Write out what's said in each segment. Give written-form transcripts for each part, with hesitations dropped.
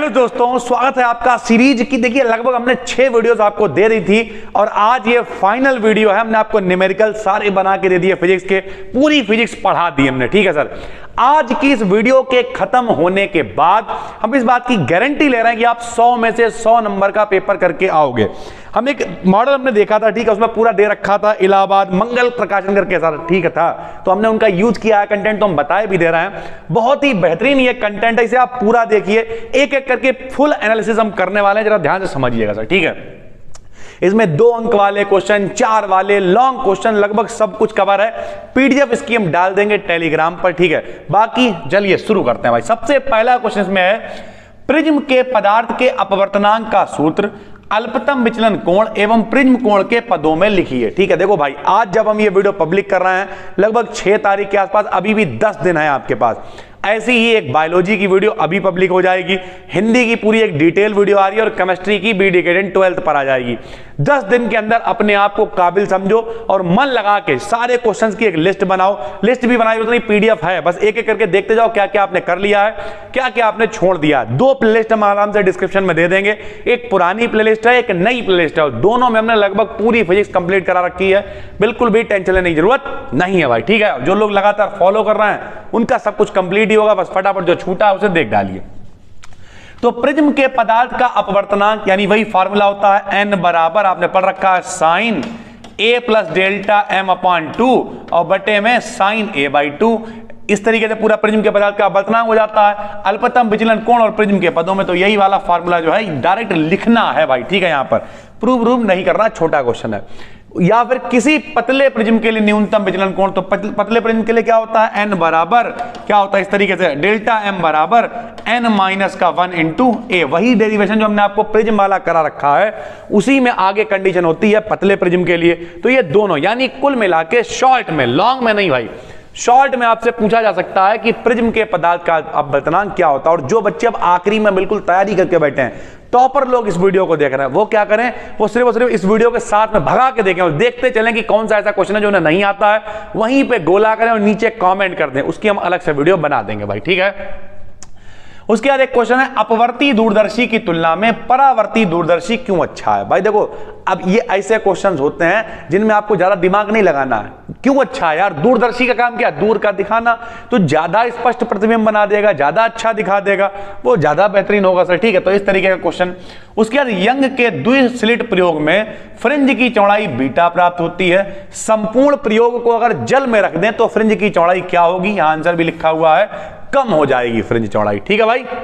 Hello दोस्तों, स्वागत है आपका सीरीज की। देखिए लगभग हमने 6 वीडियोस आपको दे दी थी और आज ये फाइनल वीडियो है। हमने आपको न्यूमेरिकल सारे बना के दे दिए, फिजिक्स के पूरी फिजिक्स पढ़ा दी हमने। ठीक है सर, आज की इस वीडियो के खत्म होने के बाद हम इस बात की गारंटी ले रहे हैं कि आप 100 में से 100 नंबर का पेपर करके आओगे। हम एक मॉडल हमने देखा था, ठीक है, उसमें पूरा दे रखा था इलाहाबाद मंगल प्रकाशन करके सर, ठीक है था, तो हमने उनका यूज किया है कंटेंट, तो हम बताए भी दे रहे हैं। बहुत ही बेहतरीन ये कंटेंट है, इसे आप पूरा देखिए, एक एक करके फुल एनालिसिस हम करने वाले हैं, जरा ध्यान से समझिएगा सर। ठीक है, इसमें 2 अंक वाले क्वेश्चन, 4 वाले लॉन्ग क्वेश्चन, लगभग सब कुछ कवर है। पीडीएफ इसकी हम डाल देंगे टेलीग्राम पर। ठीक है, बाकी चलिए शुरू करते हैं भाई। सबसे पहला क्वेश्चन इसमें है, प्रिज्म के पदार्थ के अपवर्तनांक का सूत्र अल्पतम विचलन कोण एवं प्रिज्म कोण के पदों में लिखिए। ठीक है, देखो भाई, आज जब हम ये वीडियो पब्लिक कर रहे हैं लगभग 6 तारीख के आसपास, अभी भी 10 दिन है आपके पास। ऐसी ही एक बायोलॉजी की वीडियो अभी पब्लिक हो जाएगी, हिंदी की पूरी एक डिटेल वीडियो आ रही है और केमिस्ट्री की बी डिकेडेंट 12th पर आ जाएगी। 10 दिन के अंदर अपने आप को काबिल समझो और मन लगा के सारे क्वेश्चंस की एक लिस्ट बनाओ। लिस्ट भी बनाई उतनी पीडीएफ है, बस एक एक करके देखते जाओ क्या क्या आपने कर लिया है, क्या क्या आपने छोड़ दिया। 2 प्लेलिस्ट हम आराम से डिस्क्रिप्शन में दे देंगे, एक पुरानी प्लेलिस्ट है, एक नई प्लेलिस्ट है, दोनों में हमने लगभग पूरी फिजिक्स कंप्लीट करा रखी है। बिल्कुल भी टेंशन लेने की जरूरत नहीं है भाई। ठीक है, जो लोग लगातार फॉलो कर रहे हैं उनका सब कुछ कंप्लीट ही होगा, बस फटाफट जो छूटा है उसे देख डालिए। तो प्रिज्म के पदार्थ का अपवर्तनांक यानी वही फार्मूला होता है, n बराबर आपने पढ़ रखा है sine a plus delta m upon 2 और बटे में साइन a/2। इस तरीके से पूरा प्रिज्म के पदार्थ का अपवर्तनांक हो जाता है। अल्पतम विचलन कोण और प्रिज्म के पदों में तो यही वाला फार्मूला जो है डायरेक्ट लिखना है भाई। ठीक है, यहां पर प्रूव नहीं करना, छोटा क्वेश्चन है। या फिर किसी पतले प्रिज्म के लिए न्यूनतम विचलन कोण, तो पतले प्रिज्म के लिए क्या होता है, n बराबर क्या होता है इस तरीके से, डेल्टा m बराबर n माइनस का 1 इंटू a। वही डेरिवेशन जो हमने आपको प्रिज्म वाला करा रखा है उसी में आगे कंडीशन होती है पतले प्रिज्म के लिए। तो ये दोनों यानी कुल मिला के शॉर्ट में, लॉन्ग में नहीं भाई, शॉर्ट में आपसे पूछा जा सकता है कि प्रिज्म के पदार्थ का अपवर्तनांक क्या होता है। और जो बच्चे अब आखिरी में बिल्कुल तैयारी करके बैठे हैं, टॉपर लोग इस वीडियो को देख रहे हैं, वो क्या करें, वो सिर्फ और सिर्फ इस वीडियो के साथ में भगा के देखें और देखते चलें कि कौन सा ऐसा क्वेश्चन है जो उन्हें नहीं आता है, वहीं पे गोला करें और नीचे कमेंट कर दें, उसकी हम अलग से वीडियो बना देंगे भाई। ठीक है, उसके बाद एक क्वेश्चन है, अपवर्ती दूरदर्शी की तुलना में परावर्ती दूरदर्शी क्यों अच्छा है। भाई देखो, अब ये ऐसे क्वेश्चंस होते हैं जिनमें आपको ज्यादा दिमाग नहीं लगाना है। क्यों अच्छा है यार, दूरदर्शी का काम क्या, दूर का दिखाना, तो ज्यादा स्पष्ट प्रतिबिंब बना देगा, ज्यादा अच्छा दिखा देगा, वो ज्यादा बेहतरीन होगा सर। ठीक है, तो इस तरीके का क्वेश्चन। उसके बाद यंग के द्विस्लिट प्रयोग में फ्रिंज की चौड़ाई बीटा प्राप्त होती है। संपूर्ण प्रयोग को अगर जल में रख दें तो फ्रिंज की चौड़ाई क्या होगी, यहां आंसर भी लिखा हुआ है, कम हो जाएगी फ्रिंज चौड़ाई। ठीक है भाई,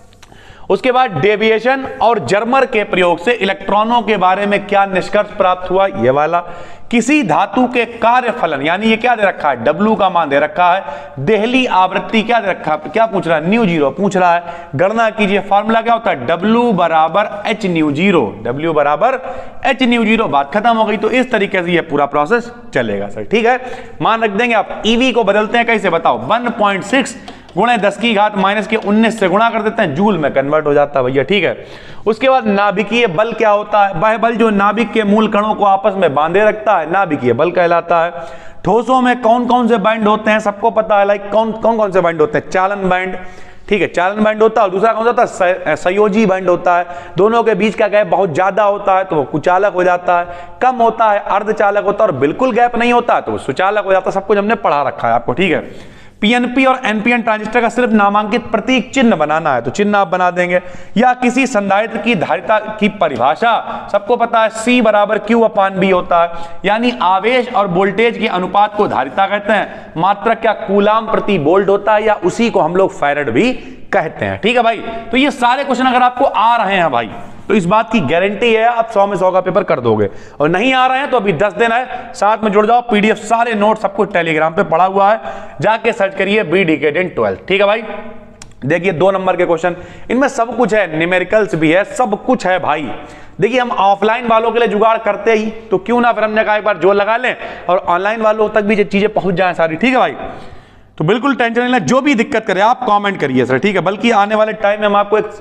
उसके बाद डेविएशन और जर्मर के प्रयोग से इलेक्ट्रॉनों के बारे में क्या निष्कर्ष प्राप्त हुआ, ये वाला। किसी धातु के कार्यफलन यानी ये क्या दे रखा है, W का मान दे रखा है, देहली आवृत्ति क्या दे रखा है, क्या पूछ रहा है, ν0 पूछ रहा है। गणना कीजिए, फार्मूला क्या होता है, W बराबर h ν0, W बराबर h ν0, बात खत्म हो गई। तो इस तरीके से ये पूरा प्रोसेस चलेगा सर। ठीक है, मान रख देंगे आप। EV को बदलते हैं कैसे बताओ, 1.6 गुणे 10 की घात माइनस के 19 से गुणा कर देते हैं, जूल में कन्वर्ट हो जाता है भैया। ठीक है, उसके बाद नाभिकीय बल क्या होता है, वह बल जो नाभिक के मूल कणों को आपस में बांधे रखता है, नाभिकीय बल कहलाता है। ठोसों में कौन कौन से बैंड होते हैं, सबको पता है, लाइक कौन कौन से बैंड होते हैं, चालन बैंड, ठीक है, चालन बैंड होता है, और दूसरा कौन सा होता है, संयोजी बैंड होता है। दोनों के बीच का गैप बहुत ज्यादा होता है तो वो कुचालक हो जाता है, कम होता है अर्धचालक होता है, और बिल्कुल गैप नहीं होता है तो वो सुचालक हो जाता है। सब कुछ हमने पढ़ा रखा है आपको। ठीक है, पीएनपी और एनपीएन ट्रांजिस्टर का सिर्फ नामांकित प्रतीक चिन्ह बनाना है तो चिन्ह आप बना देंगे। या किसी संधारित्र की धारिता की परिभाषा सबको पता है, C बराबर Q/B होता है, यानी आवेश और वोल्टेज के अनुपात को धारिता कहते हैं। मात्रक क्या कूलाम प्रति वोल्ट होता है, या उसी को हम लोग फैराड भी कहते हैं। ठीक है भाई, तो ये सारे क्वेश्चन अगर आपको आ रहे हैं भाई तो इस बात की गारंटी है आप 100 में 100 का पेपर कर दोगे, और नहीं आ रहे हैं तो अभी 10 दिन है, साथ में जुड़ जाओ, पीडीएफ सारे नोट सब कुछ टेलीग्राम पे पड़ा हुआ है, जाके सर्च करिए बी डिकेडेंट 12। ठीक है भाई, देखिए 2 नंबर के क्वेश्चन, इनमें सब कुछ है, न्यूमेरिकल्स भी है, सब कुछ है भाई। देखिए हम ऑफलाइन वालों के लिए जुगाड़ करते ही, तो क्यों ना फिर हमने कहा एक बार जोर लगा लें और ऑनलाइन वालों तक भी ये चीजें पहुंच जाएं सारी। ठीक है भाई, तो बिल्कुल टेंशन नहीं लेना, जो भी दिक्कत करे आप कमेंट करिए सर। ठीक है, बल्कि आने वाले टाइम में हम आपको एक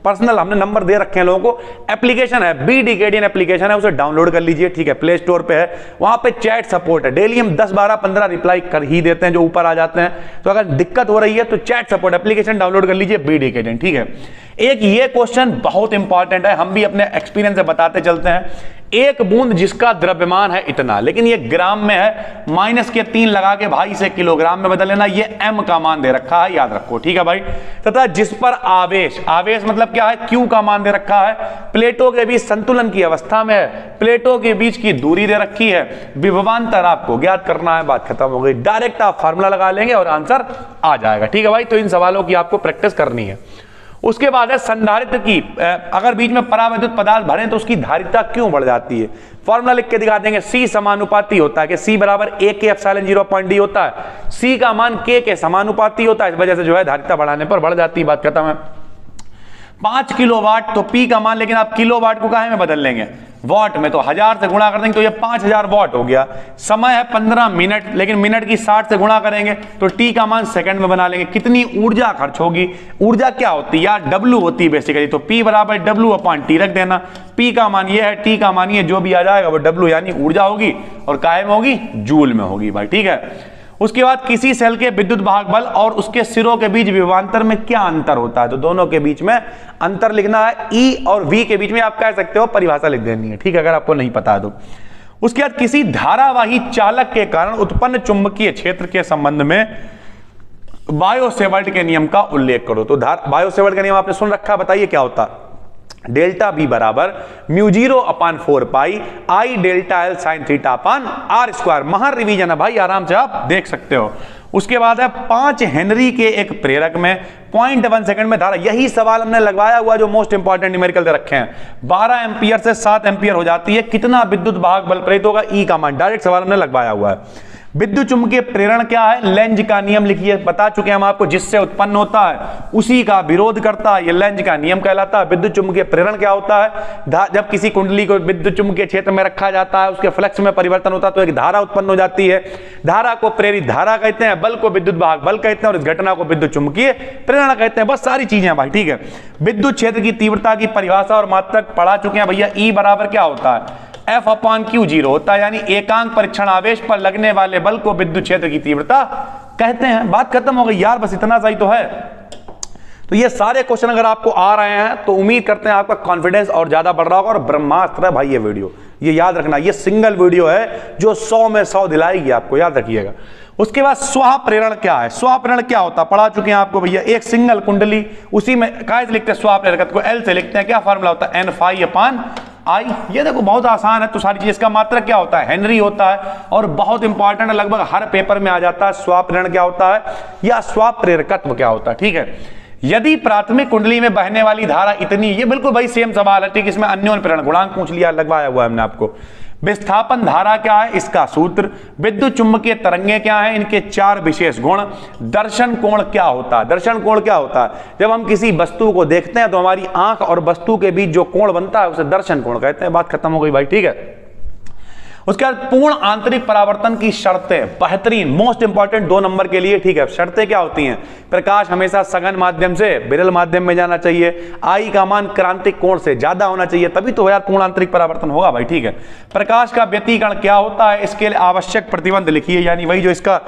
पर्सनल हमने नंबर दे रखे हैं लोगों को। एप्लीकेशन है बी डिकेडियन एप्लीकेशन है, उसे डाउनलोड कर लीजिए, ठीक है, प्ले स्टोर पे है, वहां पे चैट सपोर्ट है। डेली हम 10 12 15 रिप्लाई कर ही देते हैं जो ऊपर आ जाते हैं। तो अगर दिक्कत हो रही है तो चैट सपोर्ट एप्लीकेशन डाउनलोड कर लीजिए बी डिकेडियन, ठीक है। एक ये क्वेश्चन बहुत इंपॉर्टेंट है, हम भी अपने एक्सपीरियंस से बताते चलते हैं। एक बूंद जिसका द्रव्यमान है इतना, लेकिन ये ग्राम में है, -3 लगा के भाई से किलोग्राम में बदल लेना, ये m का मान दे रखा है, याद रखो, ठीक है भाई। तथा जिस पर आवेश, आवेश मतलब क्या है, q का मान दे रखा है, प्लेटों के बीच संतुलन की अवस्था में है, प्लेटों के बीच की दूरी दे रखी है, विभवांतर आपको ज्ञात करना है, बात खत्म हो गई। डायरेक्ट आप फार्मूला लगा लेंगे और आंसर आ जाएगा, ठीक है भाई। तो इन सवालों की आपको प्रैक्टिस करनी है। उसके बाद है संधारित्र की, अगर बीच में परावैद्युत पदार्थ भरें तो उसकी धारिता क्यों बढ़ जाती है। फॉर्मूला लिख के दिखा देंगे, C समानुपाती होता है कि C बराबर A के एप्सिलॉन 0.d होता है, C का मान K के समानुपाती होता है, इस वजह से जो है धारिता बढ़ाने पर बढ़ जाती है, बात खत्म है। 5 किलोवाट तो P का मान, लेकिन आप किलोवाट को काहे में बदल लेंगे, वाट में, तो 1000 से गुणा कर देंगे तो ये 5000 वाट हो गया। समय है 15 मिनट, लेकिन मिनट की 60 से गुणा करेंगे तो T का मान सेकंड में बना लेंगे। कितनी ऊर्जा खर्च होगी, ऊर्जा क्या होती है यार, W होती है बेसिकली, तो P बराबर W/T रख देना। P का मान ये है, T का मान ये, जो भी आ जाएगा वो W यानी ऊर्जा होगी, और काहे में होगी, जूल में होगी भाई, ठीक है। उसके बाद किसी सेल के विद्युत वाहक बल और उसके सिरों के बीच विभवांतर में क्या अंतर होता है, तो दोनों के बीच में अंतर लिखना है। E और V के बीच में आप कह सकते हो परिभाषा लिख देनी है, ठीक है, अगर आपको नहीं पता है तो। उसके बाद किसी धारावाही चालक के कारण उत्पन्न चुंबकीय क्षेत्र के संबंध में बायो-सेवर्ट के नियम का उल्लेख करो। तो बायो-सेवर्ट का नियम आपने सुन रखा, बताइए क्या होता है। डेल्टा बी बराबर μ0/4 pi I delta L sin theta upon R square. महार रिवीजन है भाई, आराम से आप देख सकते हो। उसके बाद है 5 हेनरी के एक प्रेरक में 0.1 सेकंड में धारा, यही सवाल हमने लगवाया हुआ जो मोस्ट इंपॉर्टेंट न्यूमेरिकल दे रखे हैं। 12 एम्पियर से 7 एम्पियर हो जाती है, कितना विद्युत वाहक बल प्रेरित होगा, E का मान, डायरेक्ट सवाल हमने लगवाया हुआ है। विद्युत चुंबकीय प्रेरण क्या है, लेंज का नियम लिखिए, बता चुके हैं हम आपको, जिससे उत्पन्न होता है उसी का विरोध करता है, ये लेंज का नियम कहलाता है। विद्युत चुंबकीय प्रेरण क्या होता है, जब किसी कुंडली को विद्युत चुंबकीय क्षेत्र में रखा जाता है, उसके फ्लक्स में परिवर्तन होता है तो एक धारा उत्पन्न हो जाती है। धारा को प्रेरित धारा कहते हैं, बल को विद्युत वाहक बल कहते हैं, और इस घटना को विद्युत चुंबकीय प्रेरण कहते हैं। बस सारी चीजें भाई, ठीक है। विद्युत क्षेत्र की तीव्रता की परिभाषा और मात्रक पढ़ा चुके हैं भैया। E बराबर क्या होता है, F/Q 0 होता है, यानी एकांक परीक्षण आवेश पर लगने वाले बल को विद्युत क्षेत्र की तीव्रता कहते हैं। बात खत्म हो गई यार, बस इतना सही तो है। तो ये सारे क्वेश्चन अगर आपको आ रहे हैं तो उम्मीद करते हैं आपका कॉन्फिडेंस और ज्यादा बढ़ रहा होगा। और ब्रह्मास्त्र है भाई ये वीडियो, ये याद रखना, ये सिंगल वीडियो है जो 100 में 100 दिलाएगी आपको, याद रखिएगा। उसके बाद स्वाह प्रेरण क्या है, स्वाह प्रेरण क्या होता है पढ़ा चुके हैं आपको भैया। एक सिंगल कुंडली, उसी में काय से लिखते हैं स्वाह प्रेरकत्व को, L से लिखते हैं, क्या फार्मूला होता है, N∅/I। ये देखो बहुत आसान है, तो सारी चीज, इसका मात्रक क्या होता है, हेनरी होता है, और बहुत इंपॉर्टेंट है, लगभग हर पेपर में आ जाता है। स्वाह प्रेरण क्या होता है या स्वाह प्रेरकत्व क्या होता है, ठीक है। यदि प्राथमिक कुंडली में बहने वाली धारा इतनी, ये बिल्कुल भाई सेम सवाल है, ठीक, इसमें अन्योन्य प्रेरण गुणांक पूछ लिया, लगवाया हुआ है हमने आपको। विस्थापन धारा क्या है, इसका सूत्र। विद्युत चुंबकीय तरंगे क्या है, इनके 4 विशेष गुण। दर्शन कोण क्या होता है, दर्शन कोण क्या होता है, जब हम किसी वस्तु को देखते हैं तो हमारी आंख और वस्तु के बीच जो कोण बनता है उसे दर्शन कोण कहते हैं। बात खत्म हो गई भाई, ठीक है। उसके बाद पूर्ण आंतरिक परावर्तन की शर्तें, बेहतरीन, मोस्ट इंपॉर्टेंट 2 नंबर के लिए, ठीक है। शर्तें क्या होती हैं, प्रकाश हमेशा सघन माध्यम से विरल माध्यम में जाना चाहिए, आई का मान क्रांतिक कोण से ज्यादा होना चाहिए, तभी तो यार पूर्ण आंतरिक परावर्तन होगा भाई, ठीक है। प्रकाश का व्यतिकरण क्या होता है, इसके लिए आवश्यक प्रतिबंध लिखिए, यानी वही जो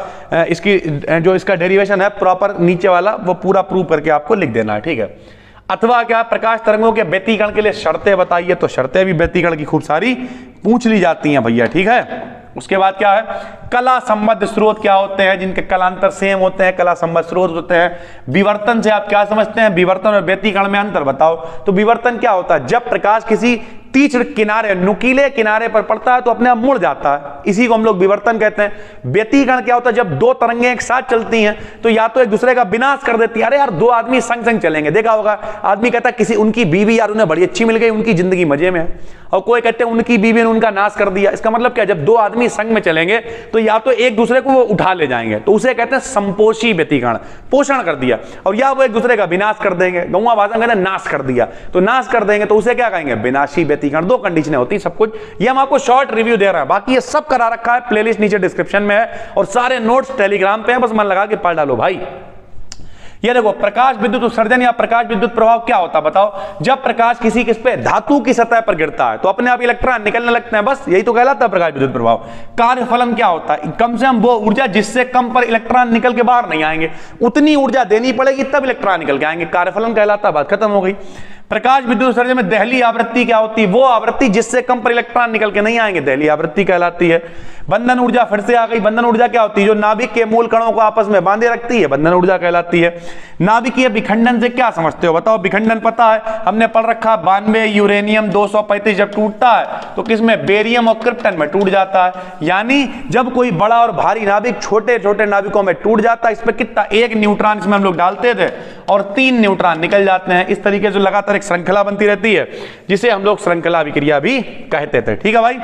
इसका डेरिवेशन है प्रॉपर नीचे वाला, वो पूरा प्रूव करके आपको लिख देना है, ठीक है। अथवा क्या, प्रकाश तरंगों के व्यतिकरण के लिए शर्तें बताइए, तो शर्तें भी व्यतिकरण की खूब सारी पूछ ली जाती हैं भैया, ठीक है। उसके बाद क्या है, कला संबद्ध स्रोत क्या होते हैं, जिनके कलांतर सेम होते हैं, कला संबद्ध स्रोत होते हैं। विवर्तन से आप क्या समझते हैं, विवर्तन और व्यतिकरण में अंतर बताओ। तो विवर्तन क्या होता है, जब प्रकाश किसी तीक्ष्ण किनारे, नुकीले किनारे पर पड़ता है तो अपने आप मुड़ जाता है, इसी को हम लोग विवर्तन कहते हैं। व्यतिकरण क्या होता है, जब 2 तरंगें एक साथ चलती हैं तो या तो एक दूसरे का विनाश कर देती है। अरे यार 2 आदमी संग संग चलेंगे, देखा होगा, आदमी कहता है किसी उनकी बीवी यार उन्हें बड़ी अच्छी मिल गई, उनकी जिंदगी मजे में है, और कोई कहते हैं उनकी बीवी ने उनका नाश कर दिया। इसका मतलब क्या, जब 2 आदमी संग में चलेंगे तो या तो एक दूसरे को वो उठा ले जाएंगे, तो उसे कहते हैं संपोषी व्यतिकरण, पोषण कर दिया, और या वो एक दूसरे का विनाश कर देंगे, गौवा भाषा कहते हैं नाश कर दिया, तो नाश कर देंगे तो उसे क्या कहेंगे, विनाशी व्यतिकरण। 2 कंडीशनें होती सब कुछ, ये हम आपको शॉर्ट रिव्यू दे रहे हैं, बाकी ये सब करा रखा है, प्लेलिस्ट नीचे डिस्क्रिप्शन में है और सारे नोट्स टेलीग्राम पे हैं, बस मन लगा के पढ़ डालो भाई। ये देखो प्रकाश विद्युत उत्सर्जन या प्रकाश विद्युत प्रभाव क्या होता है बताओ? जब प्रकाश किसी किस पे धातु की सतह पर गिरता है तो अपने आप इलेक्ट्रॉन निकलने लगते हैं, बस यही तो कहलाता है प्रकाश विद्युत प्रभाव। कार्यफलन क्या होता है? कम से कम वो ऊर्जा जिससे कम पर इलेक्ट्रॉन निकल के बाहर नहीं आएंगे, उतनी ऊर्जा देनी पड़ेगी तब इलेक्ट्रॉन निकल के आएंगे, कार्यफलन कहलाता है, बात खत्म हो गई। प्रकाश विद्युत उत्सर्जन में दहली आवृत्ति क्या होती है? वो आवृत्ति जिससे कम पर इलेक्ट्रॉन निकल के नहीं आएंगे, दहली आवृत्ति कहलाती है। बंधन ऊर्जा फिर से आ गई। बंधन ऊर्जा क्या होती है? जो नाभिक के मूल कणों को आपस में बांधे रखती है, बंधन ऊर्जा कहलाती है। नाभिकीय विखंडन से क्या समझते हो बताओ? विखंडन पता है, हमने पढ़ रखा 92 यूरेनियम 235 जब टूटता है तो किसमें? बेरियम और क्रिप्टन में टूट जाता है। यानी जब कोई बड़ा और भारी नाभिक छोटे छोटे नाभिकों में टूट जाता है, इस पर कितना? 1 न्यूट्रॉन इसमें हम लोग डालते थे और 3 न्यूट्रॉन निकल जाते हैं। इस तरीके से लगातार एक श्रृंखला बनती रहती है जिसे हम लोग श्रृंखला अभिक्रिया भी कहते थे। ठीक है भाई।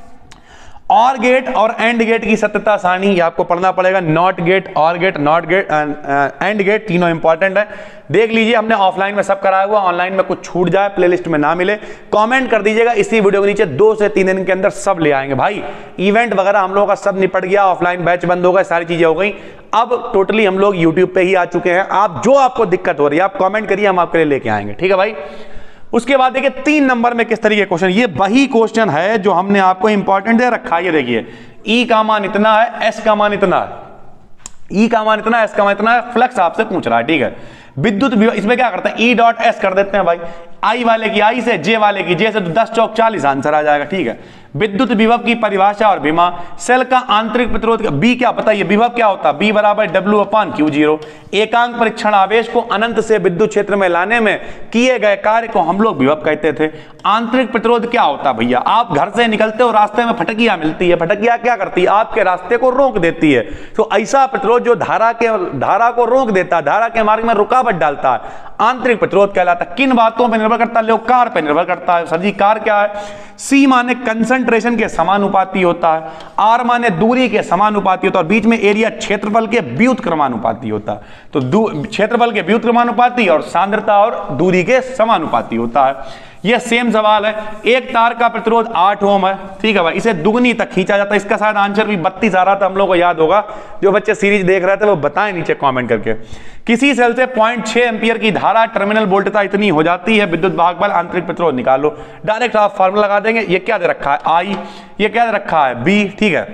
और गेट और एंड गेट की सत्यता सारणी ये आपको पढ़ना पड़ेगा। Not gate, or gate, not gate, and gate, तीनों इंपॉर्टेंट है। देख लीजिए, हमने ऑफलाइन में सब कराया हुआ, ऑनलाइन में कुछ छूट जाए, प्लेलिस्ट में ना मिले, कमेंट कर दीजिएगा इसी वीडियो के नीचे। 2 से 3 दिन के अंदर सब ले आएंगे भाई। इवेंट वगैरह हम लोगों का सब निपट गया, ऑफलाइन बैच बंद हो गए, सारी चीजें हो गई। अब टोटली हम लोग यूट्यूब पे ही आ चुके हैं। आप जो आपको दिक्कत हो रही है आप कमेंट करिए, हम आपके लिए लेके आएंगे। ठीक है भाई। उसके बाद देखिए 3 नंबर में किस तरीके क्वेश्चन, ये वही क्वेश्चन है जो हमने आपको इंपॉर्टेंट दे रखा है। ये देखिए, ई का मान इतना है, एस का मान इतना है, ई का मान इतना है, एस का मान इतना है, फ्लक्स आपसे पूछ रहा है। ठीक है। विद्युत इसमें क्या करते हैं? ई डॉट एस कर देते हैं भाई, आई वाले की आई से, जे वाले की जे से, तो 10 चौक 40 आंसर आ जाएगा। ठीक है। विद्युत विभव की परिभाषा और विमा, सेल का आंतरिक प्रतिरोध बी क्या बताइए? विभव क्या होता है? बी बराबर W/Q0। एकांक परीक्षण आवेश को अनंत से विद्युत क्षेत्र में लाने में किए गए कार्य को हम लोग विभव कहते थे। आंतरिक प्रतिरोध क्या होता है भैया? आप घर से निकलते हो, रास्ते में फटकियां मिलती है, फटकियां क्या करती है? आपके रास्ते को रोक देती है। तो ऐसा प्रतिरोध जो धारा को रोक देता है, धारा के मार्ग में रुकावट डालता है, आंतरिक प्रतिरोध कहलाता है। किन बातों पर निर्भर करता है? लो कार पर निर्भर करता है। सर जी कार क्या है? सी माने कंसंट्रेशन के समानुपाती होता है, आर माने दूरी के समानुपाती होता है, और बीच में एरिया क्षेत्रफल के व्युत्क्रमानुपाती होता है। तो क्षेत्रफल के व्युत्क्रमानुपाती और सांद्रता और दूरी के समानुपाती होता है। यह सेम सवाल है। एक तार का प्रतिरोध 8 ओम है। ठीक है भाई, इसे दुगनी तक खींचा जाता है। इसका शायद आंसर भी 32 आ रहा था, हम लोग को याद होगा। जो बच्चे सीरीज देख रहे थे वो बताएं नीचे कमेंट करके। किसी सेल से 0.6 एम्पियर की धारा टर्मिनल वोल्टेज इतनी हो जाती है, विद्युत भागबल, आंतरिक प्रतिरोध निकालो। डायरेक्ट आप फार्मूला लगा देंगे। ये क्या दे रखा है? आई, ये क्या दे रखा है? बी। ठीक है।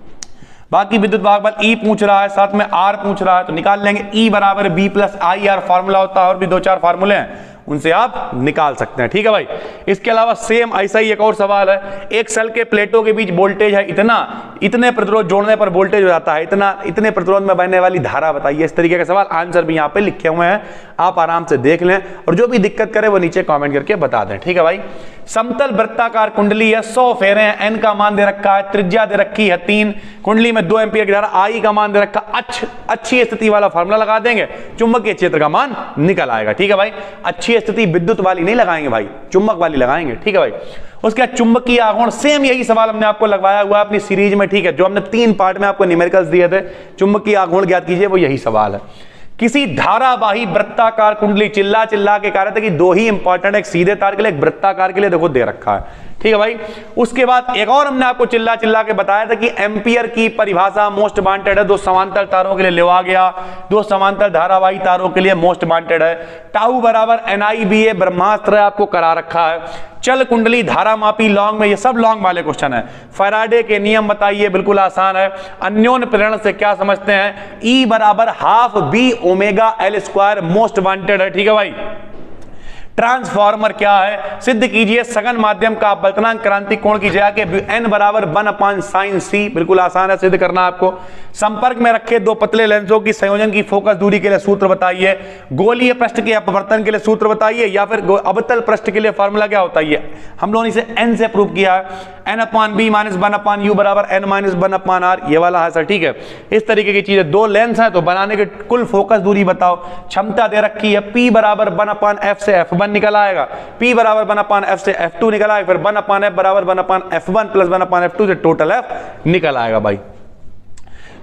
बाकी विद्युत भागबल ई पूछ रहा है, साथ में आर पूछ रहा है, तो निकाल लेंगे। ई बराबर B plus I R formula होता है, और भी 2-4 फार्मूले हैं, उनसे आप निकाल सकते हैं। ठीक है भाई। इसके अलावा सेम ऐसा ही एक और सवाल है। एक सेल के प्लेटों के बीच वोल्टेज है इतना, इतने प्रतिरोध जोड़ने पर वोल्टेज हो जाता है इतना, इतने प्रतिरोध में बहने वाली धारा बताइए। इस तरीके का सवाल, आंसर भी यहाँ पे लिखे हुए हैं, आप आराम से देख लें, और जो भी दिक्कत करे वो नीचे कमेंट करके बता दें। ठीक है भाई। समतल वृत्ताकार कुंडली है, 100 फेरे हैं, एन का मान दे रखा है, त्रिज्या दे रखी है 3, कुंडली में 2 एम्पियर की धारा, आई का मान दे रखा, अच्छी स्थिति वाला फार्मूला लगा देंगे, चुंबकीय क्षेत्र का मान निकल आएगा। ठीक है भाई। अच्छी स्थिति विद्युत वाली नहीं लगाएंगे भाई, चुंबक वाली लगाएंगे। ठीक है भाई। उसके बाद चुंबकीय आघूर्ण, सेम यही सवाल हमने आपको लगवाया हुआ अपनी सीरीज में। ठीक है। जो हमने 3 पार्ट में आपको न्यूमेरिकल्स दिए थे, चुंबकीय आघूर्ण ज्ञात कीजिए, वो यही सवाल है। किसी धारावाही वृत्ताकार कुंडली, चिल्ला के कह रहे थे कि 2 ही इंपॉर्टेंट है, एक सीधे तार के लिए, एक वृत्ताकार के लिए, देखो दे रखा है। ठीक है भाई। उसके बाद एक और हमने आपको चिल्ला के बताया था कि एम्पियर की परिभाषा मोस्ट वांटेड है, 2 समांतर तारों के लिए लेवा गया, 2 समांतर धारावाही तारों के लिए मोस्ट वांटेड है। टाउ बराबर NIBA ब्रह्मास्त्र आपको करा रखा है। चल कुंडली, धारा मापी, लॉन्ग में, ये सब लॉन्ग वाले क्वेश्चन है। फैराडे के नियम बताइए, बिल्कुल आसान है। अन्योन्य प्रेरण से क्या समझते हैं? E बराबर ½ B omega L² most wanted है। ठीक है भाई। ट्रांसफार्मर क्या है? सिद्ध कीजिए सघन माध्यम का अपवर्तनांक क्रांति कोण की जगह के n बराबर 1/sin c, बिल्कुल आसान है सिद्ध करना आपको। संपर्क में रखे 2 पतले लेंसों की संयोजन की फोकस दूरी के लिए सूत्र बताइए। गोलीय पृष्ठ के अपवर्तन के लिए सूत्र बताइए, या फिर अवतल पृष्ठ के लिए फार्मूला क्या होता है? हम लोगों ने इसे n से प्रूव किया है। n/b - 1/u बराबर n - 1/r, ये वाला है सर। ठीक है। इस तरीके की चीजें, 2 लेंस है तो बनाने के कुल फोकस दूरी बताओ। क्षमता दे रखी है, p बराबर 1/f से f1 निकल आएगा, p बराबर 1/f से f2 निकल आएगा, फिर 1/f बराबर 1/f1 प्लस 1/f2 से टोटल f निकल आएगा भाई।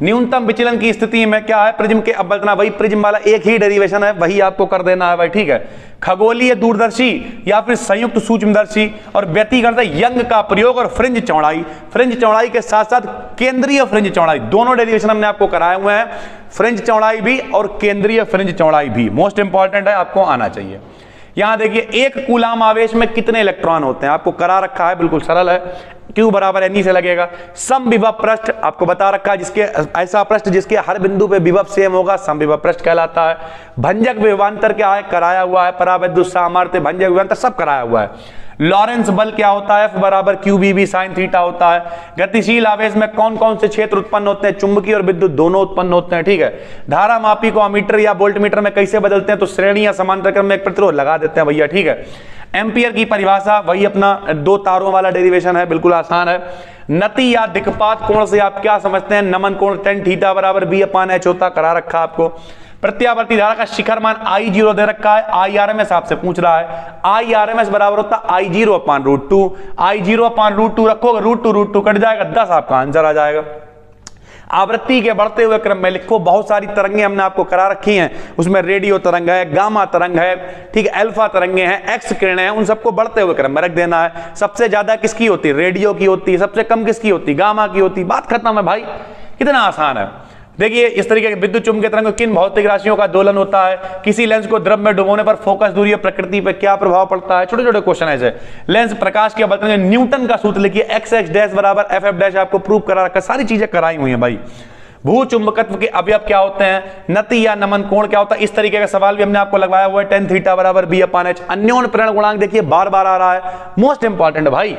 न्यूनतम विचलन की स्थिति में क्या है, प्रिज्म के अपवर्तना, वही प्रिज्म वाला एक ही डेरिवेशन है, वही आपको कर देना है भाई, ठीक है। खगोलीय दूरदर्शी या फिर संयुक्त सूक्ष्मदर्शी और व्यतिकरण यंग का प्रयोग और फ्रिंज चौड़ाई के साथ साथ केंद्रीय फ्रिंज चौड़ाई, दोनों डेरिवेशन हमने आपको कराए हुए हैं, फ्रिंज चौड़ाई भी और केंद्रीय फ्रिंज चौड़ाई भी मोस्ट इंपॉर्टेंट है, आपको आना चाहिए। यहां देखिए एक कूलाम आवेश में कितने इलेक्ट्रॉन होते हैं, आपको करा रखा है, बिल्कुल सरल है, Q बराबर NE से लगेगा। समविभव पृष्ठ आपको बता रखा है, जिसके ऐसा पृष्ठ जिसके हर बिंदु पे विभव सेम होगा, समविभव पृष्ठ कहलाता है। भंजक विभवांतर क्या है, कराया हुआ है, परावैद्युत सामर्थ्य, भंजक विभवांतर सब कराया हुआ है। लॉरेंस बल क्या होता है, F बराबर QBB sin थीटा होता है। गतिशील आवेश में कौन कौन से क्षेत्र उत्पन्न होते हैं, चुंबकीय और विद्युत दोनों उत्पन्न होते हैं, ठीक है। धारा मापी को अमीटर या वोल्टमीटर में कैसे बदलते हैं, तो श्रेणी या समांतर क्रम में एक प्रतिरोध लगा देते हैं भैया, ठीक है। एम्पियर की परिभाषा वही अपना दो तारों वाला डेरिवेशन है, बिल्कुल आसान है। नति या दिक्पात कोण से आप क्या समझते हैं, नमन कोण tan थीटा बराबर B/H होता, करा रखा आपको। प्रत्यावर्ती धारा का शिखर मान I0 दे रखा है, IRMS आपसे पूछ रहा है, IRMS बराबर होता है I0/√2, I0/√2 रखोगे, √2 कट जाएगा, 10 आपका आंसर आ जाएगा। आवृत्ति के बढ़ते हुए क्रम में लिखो, बहुत सारी तरंगे हमने आपको करा रखी हैं, उसमें रेडियो तरंग है, गामा तरंग है, ठीक है, अल्फा तरंगे हैं, एक्स किरणें हैं, उन सबको बढ़ते हुए क्रम में रख देना है। सबसे ज्यादा किसकी होती है, रेडियो की होती है, सबसे कम किसकी होती है, गामा की होती है, बात खत्म है भाई, कितना आसान है। देखिए इस तरीके के विद्युत चुंबकीय तरंग किन भौतिक राशियों का दोलन होता है, किसी लेंस को द्रव में डुबोने पर फोकस दूरी और प्रकृति पर क्या प्रभाव पड़ता है, छोटे छोटे क्वेश्चन है ऐसे। लेंस प्रकाश के अपवर्तन, न्यूटन का सूत्र लिखिए, XX डैश बराबर FF डैश आपको प्रूव करा रखा, सारी चीजें कराई हुई है भाई। भू चुंबकत्व के अवयव क्या होते हैं, नति या नमन कोण क्या होता है, इस तरीके का सवाल भी हमने आपको लगवाया हुआ है, tan थीटा बराबर B/H। अन्योन्य प्रेरण गुणांक देखिए बार बार आ रहा है, मोस्ट इंपॉर्टेंट भाई।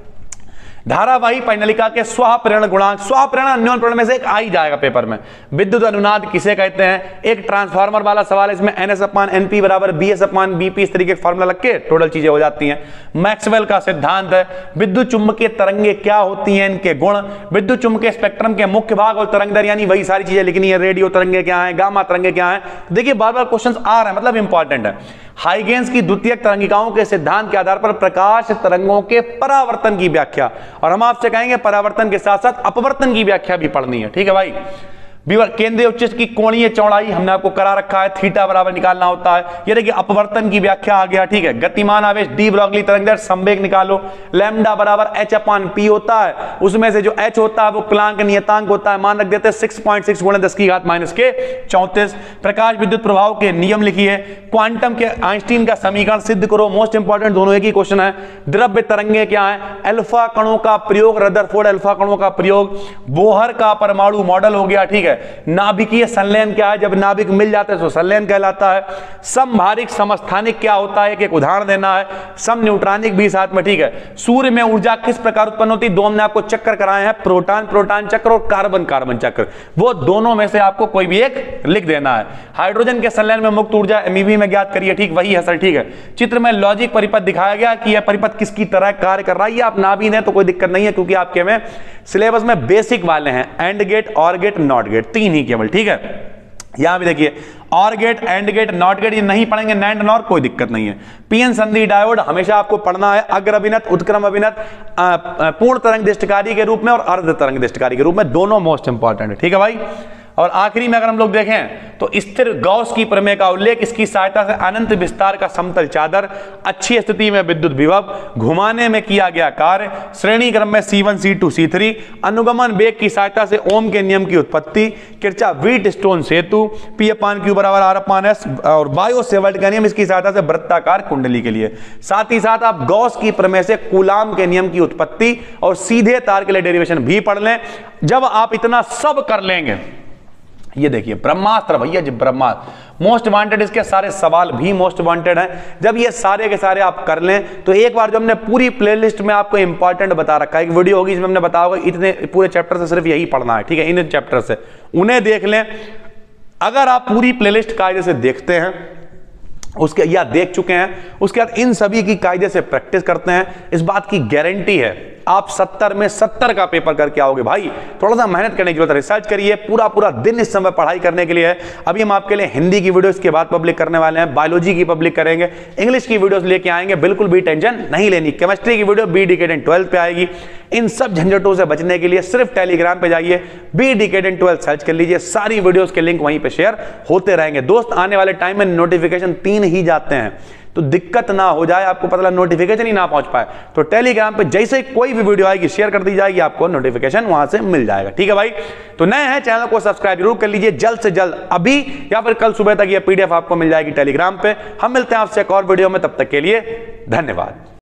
धारावाही परिनलिका के स्वप्रेरण गुणांक, स्वप्रेरण अन्योन्य प्रेरण में से एक आ ही जाएगा पेपर में। विद्युत अनुनाद किसे कहते हैं, एक ट्रांसफार्मर वाला सवाल है, इसमें NS/NP बराबर BS/BP, इस तरीके के फॉर्मूला लग के टोटल चीजें हो जाती हैं। मैक्सवेल का सिद्धांत है। विद्युत चुंबकीय तरंगे क्या होती हैं, इनके गुण। विद्युत चुंबकीय स्पेक्ट्रम के मुख्य भाग और तरंग दैर्ध्य, यानी वही सारी चीजें लिखनी है, रेडियो तरंगे क्या है, गामा तरंगे क्या है। देखिए बार बार क्वेश्चन आ रहे हैं, मतलब इंपॉर्टेंट है। हाइगेंस की द्वितीयक तरंगिकाओं के सिद्धांत के आधार पर प्रकाश तरंगों के परावर्तन की व्याख्या, और हम आपसे कहेंगे परावर्तन के साथ साथ अपवर्तन की व्याख्या भी पढ़नी है, ठीक है भाई। केंद्रीय उच्चिष्ट की कोणीय चौड़ाई हमने आपको करा रखा है, थीटा बराबर निकालना होता है। ये देखिए अपवर्तन की व्याख्या आ गया, ठीक है। गतिमान आवेश डी ब्रॉगली तरंग संवेग निकालो, लैम्डा बराबर H/P होता है, उसमें से जो H होता है वो प्लांक नियतांक होता है, मान रख देते हैं 6.6 × 10⁻⁻34। प्रकाश विद्युत प्रभाव के नियम लिखिए, क्वांटम के आइंस्टीन का समीकरण सिद्ध करो, मोस्ट इंपॉर्टेंट, दोनों एक ही क्वेश्चन है। द्रव्य तरंगे क्या है, अल्फा कणों का प्रयोग, रदरफोर्ड अल्फा कणों का प्रयोग, बोहर का परमाणु मॉडल हो गया, ठीक है। नाभिकीय संलयन क्या है, जब नाभिक मिल जाते हैं तो संलयन कहलाता है। समभारिक समस्थानिक क्या होता है, एक उदाहरण देना है। सम न्यूट्रॉनिक भी साथ में, ठीक है। सूर्य में ऊर्जा किस प्रकार उत्पन्न होती है, दो हमने आपको चक्कर कराए हैं, प्रोटॉन प्रोटॉन चक्र और कार्बन कार्बन चक्र, वो दोनों में से आपको कोई भी एक लिख देना है। हाइड्रोजन के संलयन में मुक्त ऊर्जा MEV में ज्ञात करिए, ठीक, वही है सर, ठीक है। चित्र में लॉजिक परिपथ दिखाया गया कि यह परिपथ किसकी तरह कार्य कर रहा है, ये आप ना भी दें तो कोई दिक्कत नहीं है, क्योंकि आपके में सिलेबस में बेसिक वाले हैं, and gate, or gate, not gate, तीन ही केवल, ठीक है। यहां भी देखिए or gate, and gate, not gate, ये नहीं पढ़ेंगे, नैंड नॉर कोई दिक्कत नहीं है। पीएन संधि डायोड हमेशा आपको पढ़ना है, अग्र अभिनत, उत्क्रम अभिनत, पूर्ण तरंग दृष्टिकारी के रूप में और अर्ध तरंग दृष्टिकारी के रूप में, दोनों मोस्ट इंपॉर्टेंट है, ठीक है भाई। और आखिरी में अगर हम लोग देखें तो स्थिर गॉस की प्रमेय का उल्लेख, इसकी सहायता से अनंत विस्तार का समतल चादर, अच्छी स्थिति में विद्युत विभव, घुमाने में किया गया कार्य, श्रेणी क्रम में C1 C2 C3, अनुगमन वेग की सहायता से ओम के नियम की उत्पत्ति, किरचॉफ व्हीट स्टोन सेतु, P/Q बराबर R/S, और बायो सेवर्ट का नियम, इसकी सहायता से वृत्ताकार कुंडली के लिए। साथ ही साथ आप गॉस की प्रमेय से कूलाम के नियम की उत्पत्ति और सीधे तार के लिए डेरिवेशन भी पढ़ लें। जब आप इतना सब कर लेंगे, ये देखिए ब्रह्मास्त्र भैया जी, ब्रह्मास्त्र मोस्ट वांटेड, इसके सारे सवाल भी मोस्ट वांटेड हैं। जब ये सारे के सारे आप कर लें तो एक बार जो हमने पूरी प्लेलिस्ट में आपको इंपॉर्टेंट बता रखा है, एक वीडियो होगी इसमें हमने बताया होगा, इतने पूरे चैप्टर से सिर्फ यही पढ़ना है, ठीक है, इन चैप्टर से, उन्हें देख लें। अगर आप पूरी प्लेलिस्ट कायदे से देखते हैं, उसके या देख चुके हैं, उसके बाद इन सभी की कायदे से प्रैक्टिस करते हैं, इस बात की गारंटी है आप 70 में 70 का पेपर करके आओगे भाई। थोड़ा सा मेहनत करने की जरूरत है, रिसर्च करिए, पूरा दिन इस समय पढ़ाई करने के लिए है। अभी हम आपके लिए हिंदी की वीडियोस के बाद पब्लिक करने वाले हैं, बायोलॉजी की पब्लिक करेंगे, इंग्लिश की वीडियोस लेके आएंगे, बिल्कुल भी टेंशन नहीं लेनी। केमिस्ट्री की वीडियो बी डिकेडेंट 12 पे आएगी। इन सब झंझटों से बचने के लिए सिर्फ टेलीग्राम पे जाइए, बी डिकेडेंट 12 सर्च कर लीजिए, सारी वीडियोस के लिंक वहीं पे शेयर होते रहेंगे। दोस्त आने वाले टाइम में नोटिफिकेशन 3 ही जाते हैं, तो दिक्कत ना हो जाए, आपको पता लगा नोटिफिकेशन ही ना पहुंच पाए, तो टेलीग्राम पे जैसे ही कोई भी वीडियो आएगी शेयर कर दी जाएगी, आपको नोटिफिकेशन वहां से मिल जाएगा। ठीक है भाई, तो नए हैं चैनल को सब्सक्राइब जरूर कर लीजिए, जल्द से जल्द अभी या फिर कल सुबह तक ये पीडीएफ आपको मिल जाएगी टेलीग्राम पे। हम मिलते हैं आपसे एक और वीडियो में, तब तक के लिए धन्यवाद।